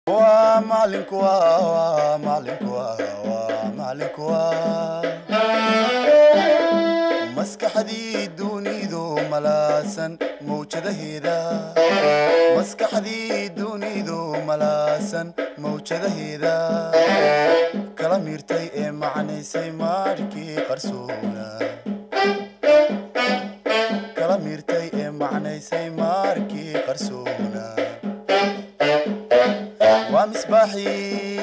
maskaxdii dunidu malaasan mawjadaheeda kala miirtay ee macnaysay maarkii qarsoona waa misbaaxii